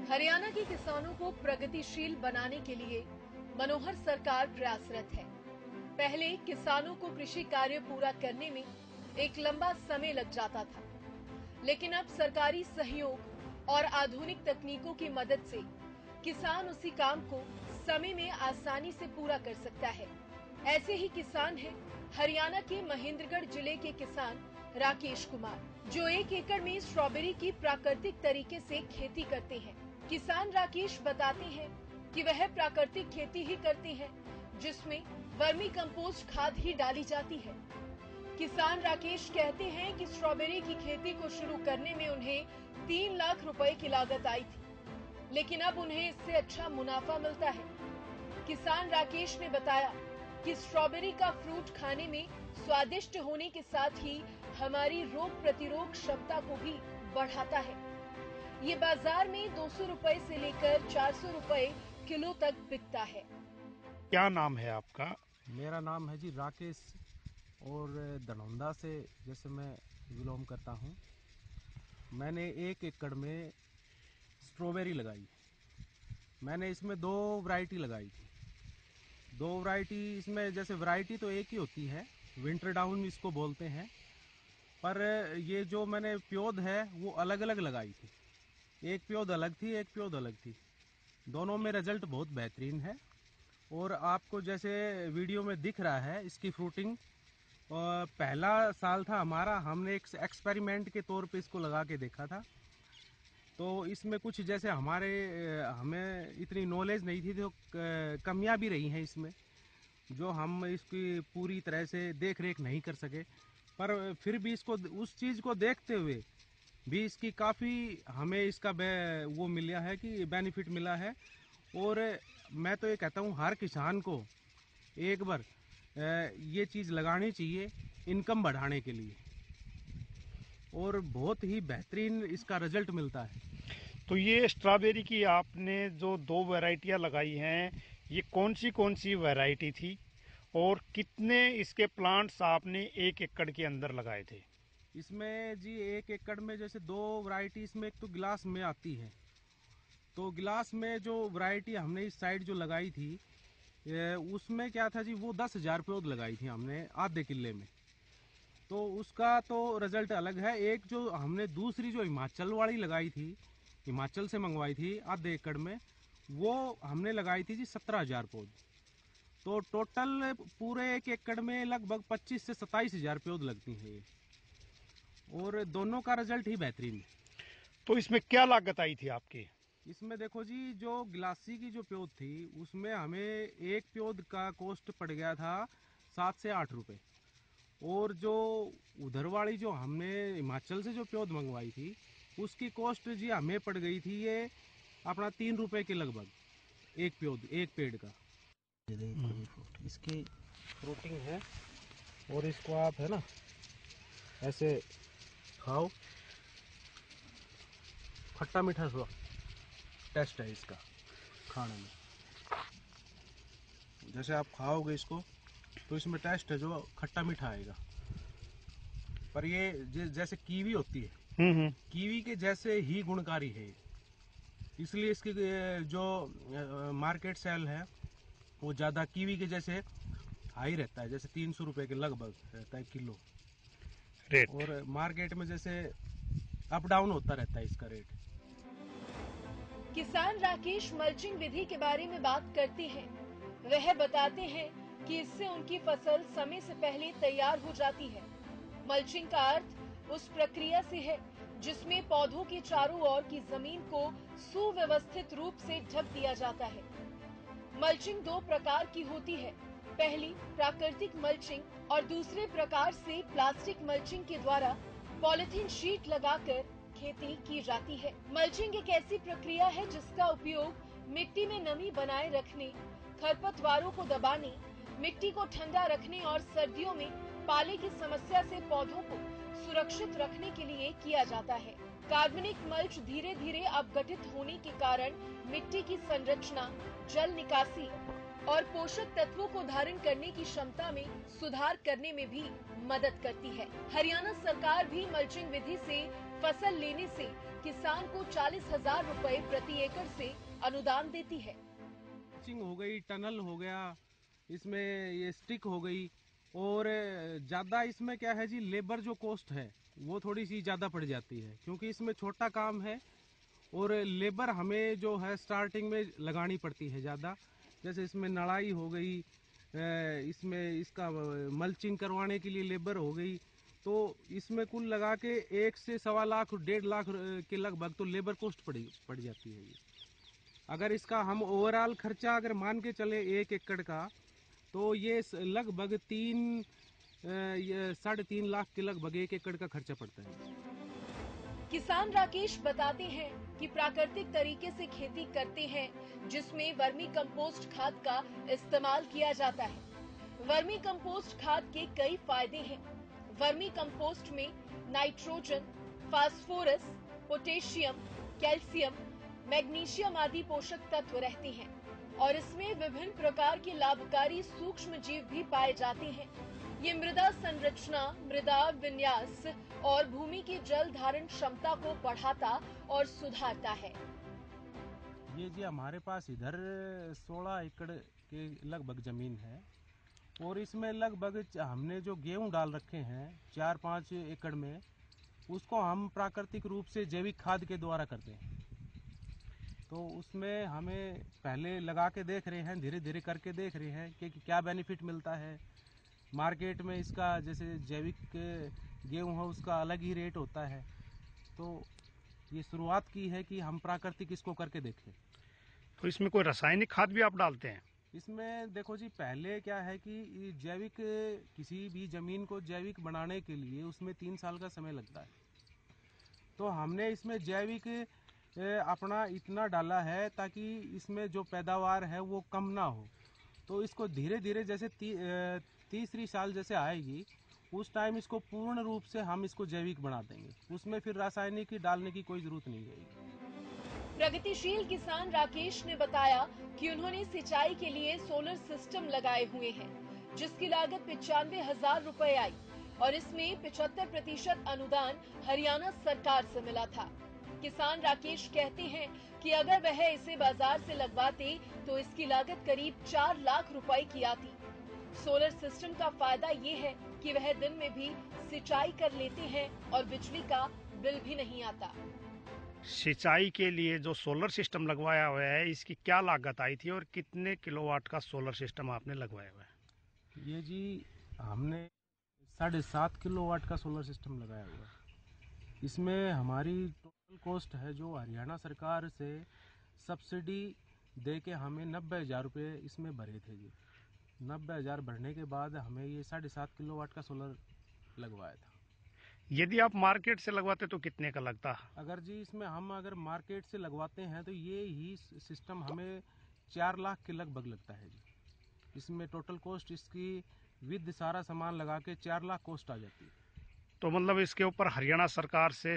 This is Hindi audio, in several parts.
हरियाणा के किसानों को प्रगतिशील बनाने के लिए मनोहर सरकार प्रयासरत है। पहले किसानों को कृषि कार्य पूरा करने में एक लंबा समय लग जाता था, लेकिन अब सरकारी सहयोग और आधुनिक तकनीकों की मदद से किसान उसी काम को समय में आसानी से पूरा कर सकता है। ऐसे ही किसान हैं हरियाणा के महेंद्रगढ़ जिले के किसान राकेश कुमार, जो 1 एकड़ में स्ट्रॉबेरी की प्राकृतिक तरीके से खेती करते हैं। किसान राकेश बताते हैं कि वह प्राकृतिक खेती ही करते हैं, जिसमें वर्मी कंपोस्ट खाद ही डाली जाती है। किसान राकेश कहते हैं कि स्ट्रॉबेरी की खेती को शुरू करने में उन्हें 3 लाख रुपए की लागत आई थी, लेकिन अब उन्हें इससे अच्छा मुनाफा मिलता है। किसान राकेश ने बताया कि स्ट्रॉबेरी का फ्रूट खाने में स्वादिष्ट होने के साथ ही हमारी रोग प्रतिरोध क्षमता को भी बढ़ाता है। ये बाजार में 200 रुपए से लेकर 400 रुपए किलो तक बिकता है। क्या नाम है आपका? मेरा नाम है जी राकेश, और धनौंदा से जैसे मैं बिलोंग करता हूँ। मैंने 1 एकड़ में स्ट्रॉबेरी लगाई। मैंने इसमें 2 वैरायटी लगाई थी। 2 वैरायटी इसमें, जैसे वैरायटी तो एक ही होती है, विंटर डाउन इसको बोलते हैं, पर ये जो मैंने प्योद है वो अलग अलग लगाई थी। एक प्योद अलग थी, एक प्योद अलग थी। दोनों में रिजल्ट बहुत बेहतरीन है, और आपको जैसे वीडियो में दिख रहा है इसकी फ्रूटिंग। पहला साल था हमारा, हमने एक एक्सपेरिमेंट के तौर पे इसको लगा के देखा था। तो इसमें कुछ जैसे हमें इतनी नॉलेज नहीं थी, तो कमियां भी रही हैं इसमें, जो हम इसकी पूरी तरह से देख रेख नहीं कर सके। पर फिर भी इसको, उस चीज़ को देखते हुए भी इसकी काफ़ी हमें इसका वो मिला है कि बेनिफिट मिला है। और मैं तो ये कहता हूँ हर किसान को एक बार ये चीज़ लगानी चाहिए इनकम बढ़ाने के लिए, और बहुत ही बेहतरीन इसका रिजल्ट मिलता है। तो ये स्ट्रॉबेरी की आपने जो 2 वैरायटियां लगाई हैं, ये कौन सी वैरायटी थी, और कितने इसके प्लांट्स आपने 1 एकड़ के अंदर लगाए थे? इसमें जी 1 एकड़ में जैसे 2 वैरायटी, इसमें एक तो गिलास में आती है। तो गिलास में जो वैरायटी हमने इस साइड जो लगाई थी, उसमें क्या था जी, वो 10,000 पौध लगाई थी हमने आधे किले में। तो उसका तो रिजल्ट अलग है। एक जो हमने दूसरी जो हिमाचल वाली लगाई थी, हिमाचल से मंगवाई थी आधे एकड़ में, वो हमने लगाई थी जी 17,000 पौध। तो टोटल पूरे 1 एकड़ में लगभग 25 से 27,000 पौध लगती हैं ये, और दोनों का रिजल्ट ही बेहतरीन है। तो इसमें क्या लागत आई थी आपकी? इसमें देखो जी, जो गिलासी की जो प्योद थी, उसमें हमें एक प्योद का कॉस्ट पड़ गया था 7 से 8 रुपए। और जो उधर वाली जो हमने हिमाचल से जो प्योद मंगवाई थी, उसकी कॉस्ट जी हमें पड़ गई थी ये अपना 3 रुपए के लगभग एक प्योद, एक पेड़ का। इसकी फ्रूटिंग है, और इसको आप है ना ऐसे खाओ, खट्टा मीठा सा टेस्ट है इसका खाने में। जैसे आप खाओगे इसको तो इसमें टेस्ट है जो खट्टा मीठा आएगा। पर ये जैसे कीवी होती है, कीवी के जैसे ही गुणकारी है, इसलिए इसकी जो मार्केट सेल है वो ज़्यादा कीवी के जैसे हाई रहता है, जैसे 300 रुपए के लगभग रहता है किलो रेट। और मार्केट में जैसे अप डाउन होता रहता है इसका रेट। किसान राकेश मल्चिंग विधि के बारे में बात करते हैं। वह बताते हैं कि इससे उनकी फसल समय से पहले तैयार हो जाती है। मल्चिंग का अर्थ उस प्रक्रिया से है जिसमें पौधों के चारों ओर की जमीन को सुव्यवस्थित रूप से ढक दिया जाता है। मल्चिंग 2 प्रकार की होती है। पहली प्राकृतिक मल्चिंग और दूसरे प्रकार से प्लास्टिक मल्चिंग के द्वारा पॉलिथीन शीट लगाकर खेती की जाती है। मल्चिंग एक ऐसी प्रक्रिया है जिसका उपयोग मिट्टी में नमी बनाए रखने, खरपतवारों को दबाने, मिट्टी को ठंडा रखने और सर्दियों में पाले की समस्या से पौधों को सुरक्षित रखने के लिए किया जाता है। कार्बनिक मल्च धीरे धीरे अपघटित होने के कारण मिट्टी की संरचना, जल निकासी और पोषक तत्वों को धारण करने की क्षमता में सुधार करने में भी मदद करती है। हरियाणा सरकार भी मल्चिंग विधि से फसल लेने से किसान को 40,000 रुपए प्रति एकड़ से अनुदान देती है। मल्चिंग हो गई, टनल हो गया, इसमें ये स्टिक हो गई, और ज़्यादा इसमें क्या है जी, लेबर जो कॉस्ट है वो थोड़ी सी ज़्यादा पड़ जाती है, क्योंकि इसमें छोटा काम है और लेबर हमें जो है स्टार्टिंग में लगानी पड़ती है ज़्यादा। जैसे इसमें नड़ाई हो गई, इसमें इसका मल्चिंग करवाने के लिए लेबर हो गई, तो इसमें कुल लगा के 1 से सवा लाख 1.5 लाख के लगभग तो लेबर कॉस्ट पड़ जाती है। अगर इसका हम ओवरऑल खर्चा अगर मान के चले 1 एकड़ का, तो ये लगभग 3.5 लाख के लगभग 1 एकड़ का खर्चा पड़ता है। किसान राकेश बताते हैं कि प्राकृतिक तरीके से खेती करते हैं, जिसमें वर्मी कंपोस्ट खाद का इस्तेमाल किया जाता है। वर्मी कंपोस्ट खाद के कई फायदे हैं। वर्मी कंपोस्ट में nitrogen, phosphorus, potassium, calcium, magnesium आदि पोषक तत्व रहते हैं और इसमें विभिन्न प्रकार के लाभकारी सूक्ष्म जीव भी पाए जाते हैं। ये मृदा संरचना, मृदा विन्यास और भूमि की जल धारण क्षमता को बढ़ाता और सुधारता है। ये जी हमारे पास इधर 16 एकड़ के लगभग जमीन है और इसमें लगभग हमने जो गेहूं डाल रखे हैं 4-5 एकड़ में, उसको हम प्राकृतिक रूप से जैविक खाद के द्वारा करते हैं। तो उसमें हमें पहले लगा के देख रहे हैं, धीरे धीरे करके देख रहे हैं कि क्या बेनिफिट मिलता है। मार्केट में इसका जैसे जैविक गेहूं है उसका अलग ही रेट होता है, तो ये शुरुआत की है कि हम प्राकृतिक इसको करके देखें। तो इसमें कोई रासायनिक खाद भी आप डालते हैं? इसमें देखो जी, पहले क्या है कि जैविक, किसी भी जमीन को जैविक बनाने के लिए उसमें 3 साल का समय लगता है। तो हमने इसमें जैविक अपना इतना डाला है ताकि इसमें जो पैदावार है वो कम ना हो। तो इसको धीरे धीरे जैसे तीसरी साल जैसे आएगी, उस टाइम इसको पूर्ण रूप से हम इसको जैविक बना देंगे। उसमें फिर रासायनिक डालने की कोई जरूरत नहीं रहेगी। प्रगतिशील किसान राकेश ने बताया कि उन्होंने सिंचाई के लिए सोलर सिस्टम लगाए हुए हैं, जिसकी लागत 95,000 रुपए आई और इसमें 75% अनुदान हरियाणा सरकार से मिला था। किसान राकेश कहते हैं कि अगर वह इसे बाजार से लगवाते तो इसकी लागत करीब 4 लाख रुपए की आती। सोलर सिस्टम का फायदा ये है कि वह दिन में भी सिंचाई कर लेते हैं और बिजली का बिल भी नहीं आता। सिंचाई के लिए जो सोलर सिस्टम लगवाया हुआ है, इसकी क्या लागत आई थी और कितने किलोवाट का सोलर सिस्टम आपने लगवाया हुआ है? ये जी हमने 7.5 किलोवाट का सोलर सिस्टम लगाया हुआ है। इसमें हमारी टोटल कॉस्ट है जो हरियाणा सरकार से सब्सिडी दे के हमें 90,000 रुपये इसमें भरे थे जी। 90,000 भरने के बाद हमें ये 7.5 किलोवाट का सोलर लगवाया था। यदि आप मार्केट से लगवाते तो कितने का लगता? अगर जी इसमें हम अगर मार्केट से लगवाते हैं तो ये ही सिस्टम हमें 4 लाख के लगभग लगता है जी। इसमें टोटल कॉस्ट इसकी विद सारा सामान लगा के 4 लाख कॉस्ट आ जाती है। तो मतलब इसके ऊपर हरियाणा सरकार से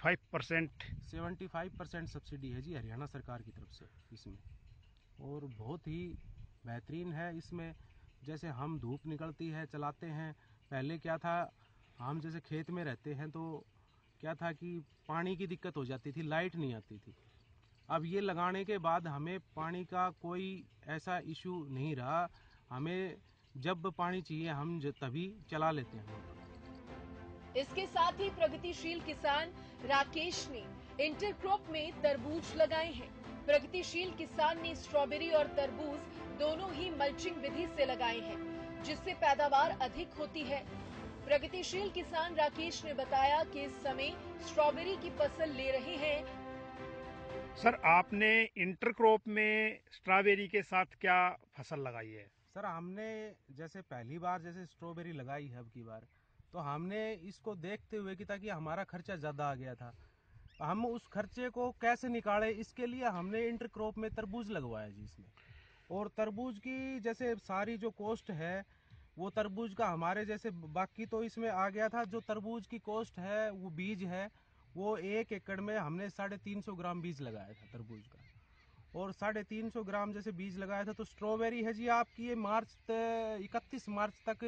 75% सब्सिडी है जी हरियाणा सरकार की तरफ से इसमें, और बहुत ही बेहतरीन है। इसमें जैसे हम धूप निकलती है चलाते हैं, पहले क्या था, हम जैसे खेत में रहते हैं तो क्या था कि पानी की दिक्कत हो जाती थी, लाइट नहीं आती थी। अब ये लगाने के बाद हमें पानी का कोई ऐसा इशू नहीं रहा। हमें जब पानी चाहिए हम तभी चला लेते हैं। इसके साथ ही प्रगतिशील किसान राकेश ने इंटरक्रॉप में तरबूज लगाए हैं। प्रगतिशील किसान ने स्ट्रॉबेरी और तरबूज दोनों ही मल्चिंग विधि से लगाए हैं, जिससे पैदावार अधिक होती है। प्रगतिशील किसान राकेश ने बताया कि इस समय स्ट्रॉबेरी की फसल ले रहे हैं। सर, आपने इंटरक्रॉप में स्ट्रॉबेरी के साथ क्या फसल लगाई है? सर, हमने जैसे पहली बार जैसे स्ट्रॉबेरी लगाई है अब की बार, तो हमने इसको देखते हुए कि ताकि हमारा खर्चा ज़्यादा आ गया था, हम उस खर्चे को कैसे निकाले, इसके लिए हमने इंटरक्रॉप में तरबूज लगवाया जी इसमें। और तरबूज की जैसे सारी जो कॉस्ट है वो तरबूज का हमारे जैसे बाकी तो इसमें आ गया था। जो तरबूज की कॉस्ट है वो बीज है, वो 1 एकड़ में हमने 350 ग्राम बीज लगाया था तरबूज का, और 350 ग्राम जैसे बीज लगाया था। तो स्ट्रॉबेरी है जी आपकी ये 31 मार्च तक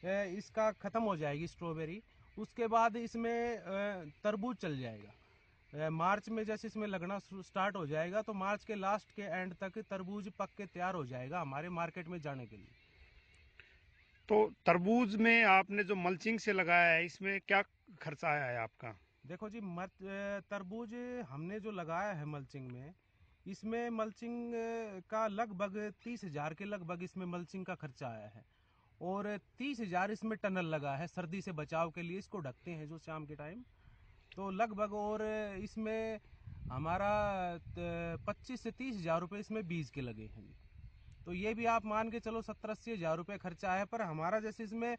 इसका ख़त्म हो जाएगी स्ट्रॉबेरी। उसके बाद इसमें तरबूज चल जाएगा। मार्च में जैसे इसमें लगना स्टार्ट हो जाएगा तो मार्च के लास्ट के एंड तक तरबूज पक के तैयार हो जाएगा हमारे मार्केट में जाने के लिए। तो तरबूज में आपने जो मल्चिंग से लगाया है, इसमें क्या खर्चा आया है आपका? देखो जी, तरबूज हमने जो लगाया है मल्चिंग में, इसमें मल्चिंग का लगभग 30,000 के लगभग इसमें मल्चिंग का खर्चा आया है और 30,000 इसमें टनल लगा है सर्दी से बचाव के लिए, इसको ढकते हैं जो शाम के टाइम, तो लगभग। और इसमें हमारा 25 से 30,000 रुपये इसमें बीज के लगे हैं। तो ये भी आप मान के चलो 70-80 हज़ार रुपये खर्चा है। पर हमारा जैसे इसमें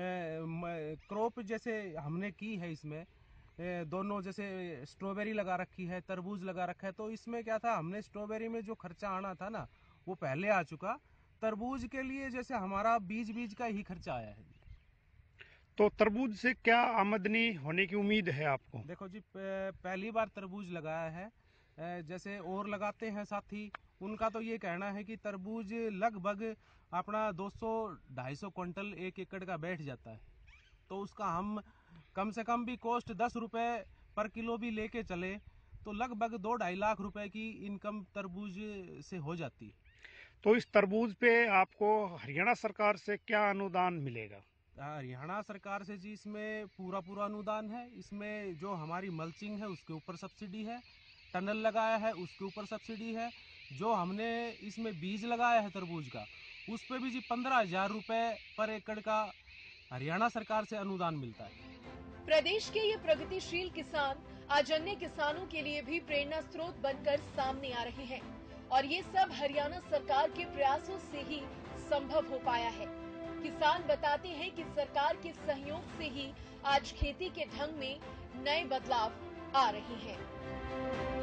क्रॉप जैसे हमने की है, इसमें दोनों जैसे स्ट्रॉबेरी लगा रखी है, तरबूज लगा रखा है, तो इसमें क्या था, हमने स्ट्रॉबेरी में जो खर्चा आना था ना वो पहले आ चुका। तरबूज के लिए जैसे हमारा बीज का ही खर्चा आया है। तो तरबूज से क्या आमदनी होने की उम्मीद है आपको? देखो जी, पहली बार तरबूज लगाया है, जैसे और लगाते हैं साथी, उनका तो ये कहना है कि तरबूज लगभग अपना 200-250 क्विंटल 1 एकड़ का बैठ जाता है। तो उसका हम कम से कम भी कॉस्ट 10 रुपये पर किलो भी लेके चले तो लगभग 2-2.5 लाख रुपए की इनकम तरबूज से हो जाती है। तो इस तरबूज पे आपको हरियाणा सरकार से क्या अनुदान मिलेगा? हरियाणा सरकार से जी इसमें पूरा अनुदान है। इसमें जो हमारी मल्चिंग है उसके ऊपर सब्सिडी है, टनल लगाया है उसके ऊपर सब्सिडी है, जो हमने इसमें बीज लगाया है तरबूज का उस पर भी जी 15,000 रुपये पर एकड़ का हरियाणा सरकार से अनुदान मिलता है। प्रदेश के ये प्रगतिशील किसान आज अन्य किसानों के लिए भी प्रेरणा स्रोत बनकर सामने आ रहे हैं और ये सब हरियाणा सरकार के प्रयासों से ही संभव हो पाया है। किसान बताते हैं कि सरकार के सहयोग से ही आज खेती के ढंग में नए बदलाव आ रहे हैं।